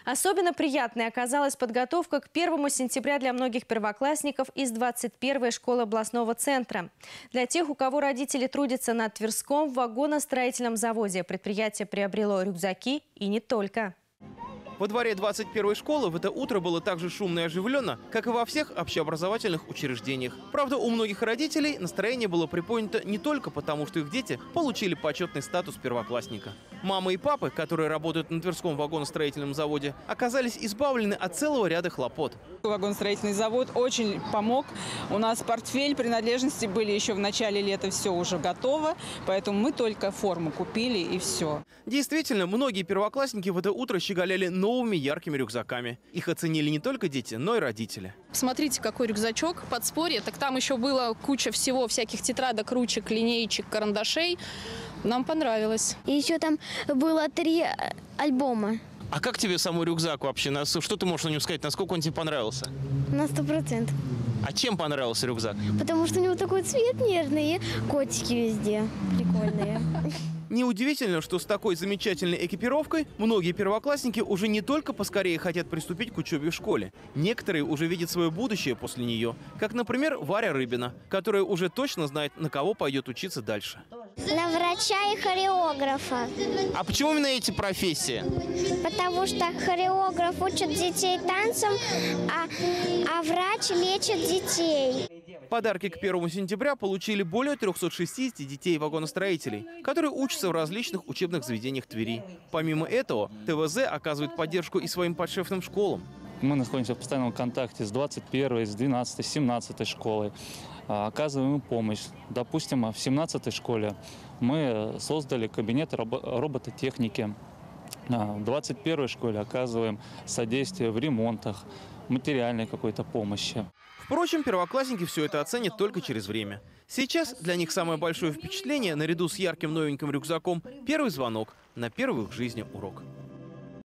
Особенно приятной оказалась подготовка к 1 сентября для многих первоклассников из 21-й школы областного центра. Для тех, у кого родители трудятся на Тверском вагоностроительном заводе, предприятие приобрело рюкзаки и не только. Во дворе 21-й школы в это утро было так же шумно и оживленно, как и во всех общеобразовательных учреждениях. Правда, у многих родителей настроение было приподнято не только потому, что их дети получили почетный статус первоклассника. Мамы и папы, которые работают на Тверском вагоностроительном заводе, оказались избавлены от целого ряда хлопот. Вагоностроительный завод очень помог. У нас портфель, принадлежности были еще в начале лета, все уже готово. Поэтому мы только форму купили и все. Действительно, многие первоклассники в это утро щеголяли новыми яркими рюкзаками. Их оценили не только дети, но и родители. Смотрите, какой рюкзачок, подспорье. Так там еще было куча всего, всяких тетрадок, ручек, линеечек, карандашей. Нам понравилось. И еще там было 3 альбома. А как тебе самый рюкзак вообще? Что ты можешь о нем сказать? Насколько он тебе понравился? На 100%. А чем понравился рюкзак? Потому что у него такой цвет нежный, и котики везде прикольные. Неудивительно, что с такой замечательной экипировкой многие первоклассники уже не только поскорее хотят приступить к учебе в школе. Некоторые уже видят свое будущее после нее. Как, например, Варя Рыбина, которая уже точно знает, на кого пойдет учиться дальше. На врача и хореографа. А почему именно эти профессии? Потому что хореограф учит детей танцам, а врач лечит детей. Подарки к 1 сентября получили более 360 детей-вагоностроителей, которые учатся в различных учебных заведениях Твери. Помимо этого, ТВЗ оказывает поддержку и своим подшефным школам. Мы находимся в постоянном контакте с 21-й, с 12-й, 17-й школой. Оказываем им помощь. Допустим, в 17-й школе мы создали кабинет робототехники. В 21-й школе оказываем содействие в ремонтах, материальной какой-то помощи. Впрочем, первоклассники все это оценят только через время. Сейчас для них самое большое впечатление, наряду с ярким новеньким рюкзаком, первый звонок на первый в их жизни урок.